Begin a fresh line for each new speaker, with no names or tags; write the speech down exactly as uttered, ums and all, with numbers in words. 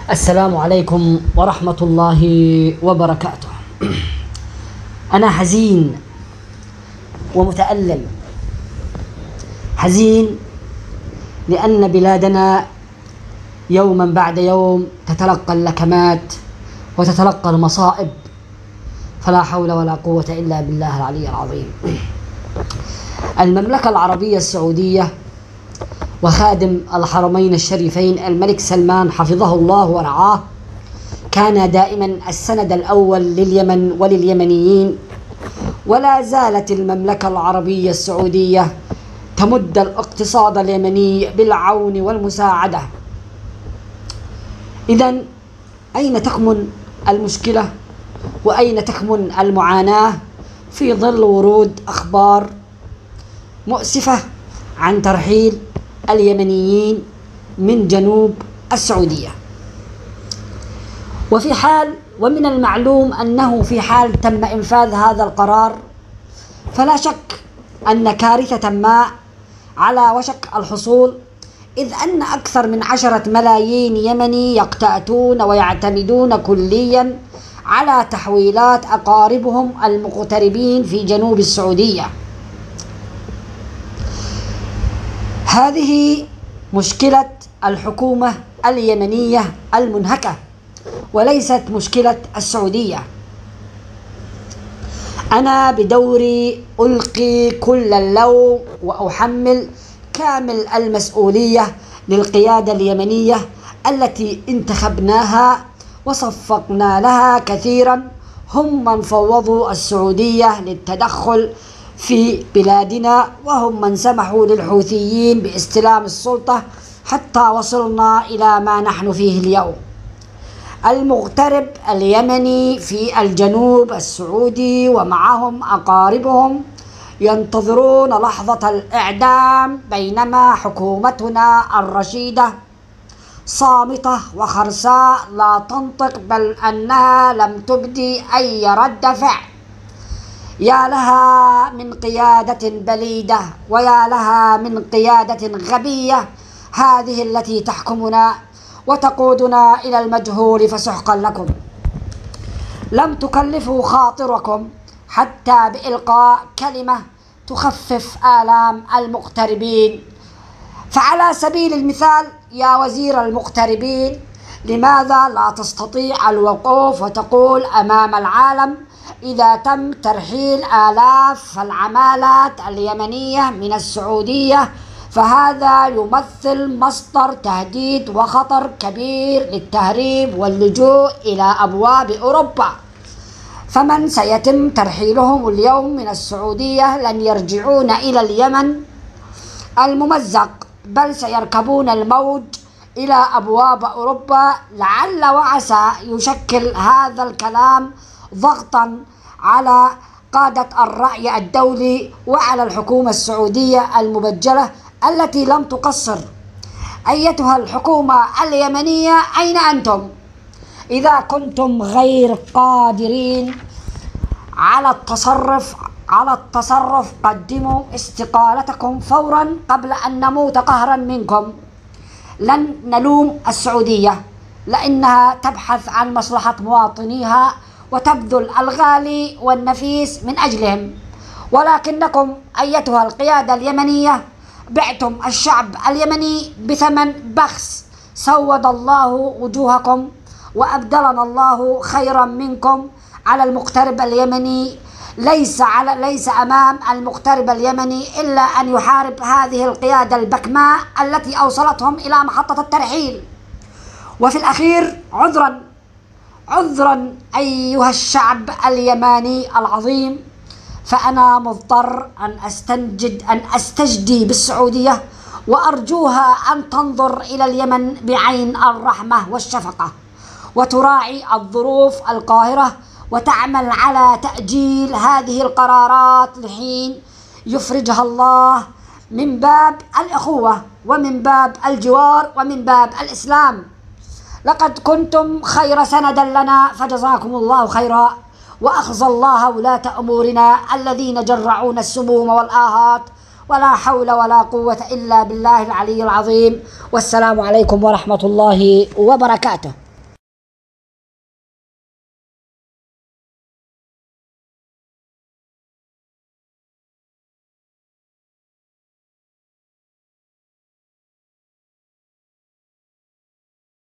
السلام عليكم ورحمة الله وبركاته. أنا حزين ومتألم، حزين لأن بلادنا يوما بعد يوم تتلقى اللكمات وتتلقى المصائب، فلا حول ولا قوة إلا بالله العلي العظيم. المملكة العربية السعودية وخادم الحرمين الشريفين الملك سلمان حفظه الله ورعاه كان دائما السند الأول لليمن ولليمنيين، ولا زالت المملكة العربية السعودية تمد الاقتصاد اليمني بالعون والمساعدة. إذن أين تكمن المشكلة وأين تكمن المعاناة في ظل ورود أخبار مؤسفة عن ترحيل اليمنيين من جنوب السعودية؟ وفي حال ومن المعلوم أنه في حال تم إنفاذ هذا القرار فلا شك أن كارثة ما على وشك الحصول، إذ أن أكثر من عشرة ملايين يمني يقتاتون ويعتمدون كليا على تحويلات أقاربهم المغتربين في جنوب السعودية. هذه مشكلة الحكومة اليمنية المنهكة وليست مشكلة السعودية. أنا بدوري ألقي كل اللوم وأحمل كامل المسؤولية للقيادة اليمنية التي انتخبناها وصفقنا لها كثيرا، هم من فوضوا السعودية للتدخل في بلادنا، وهم من سمحوا للحوثيين باستلام السلطة حتى وصلنا إلى ما نحن فيه اليوم. المغترب اليمني في الجنوب السعودي ومعهم أقاربهم ينتظرون لحظة الإعدام، بينما حكومتنا الرشيدة صامتة وخرساء لا تنطق، بل أنها لم تبدي أي رد فعل. يا لها من قيادة بليدة ويا لها من قيادة غبية هذه التي تحكمنا وتقودنا إلى المجهول، فسحقا لكم. لم تكلفوا خاطركم حتى بإلقاء كلمة تخفف آلام المغتربين. فعلى سبيل المثال يا وزير المغتربين، لماذا لا تستطيع الوقوف وتقول أمام العالم إذا تم ترحيل آلاف العمالات اليمنية من السعودية فهذا يمثل مصدر تهديد وخطر كبير للتهريب واللجوء إلى أبواب أوروبا، فمن سيتم ترحيلهم اليوم من السعودية لن يرجعون إلى اليمن الممزق، بل سيركبون الموج إلى أبواب أوروبا. لعل وعسى يشكل هذا الكلام ضغطا على قادة الرأي الدولي وعلى الحكومة السعودية المبجلة التي لم تقصر. أيتها الحكومة اليمنية، أين أنتم؟ إذا كنتم غير قادرين على التصرف على التصرف قدموا استقالتكم فورا قبل أن نموت قهرا منكم. لن نلوم السعودية لأنها تبحث عن مصلحة مواطنيها وتبذل الغالي والنفيس من أجلهم، ولكنكم أيتها القيادة اليمنية بعتم الشعب اليمني بثمن بخس. سود الله وجوهكم وأبدلنا الله خيرا منكم. على المغترب اليمني ليس على ليس أمام المغترب اليمني إلا أن يحارب هذه القيادة البكماء التي أوصلتهم إلى محطة الترحيل. وفي الأخير عذرا عذرا أيها الشعب اليماني العظيم، فأنا مضطر أن أستنجد أن أستجدي بالسعودية وأرجوها أن تنظر إلى اليمن بعين الرحمة والشفقة وتراعي الظروف القاهرة وتعمل على تأجيل هذه القرارات لحين يفرجها الله، من باب الأخوة ومن باب الجوار ومن باب الإسلام. لقد كنتم خير سند لنا فجزاكم الله خيرا، وأخزى الله ولاة أمورنا الذين جرعون السموم والآهات، ولا حول ولا قوة إلا بالله العلي العظيم. والسلام عليكم ورحمة الله وبركاته.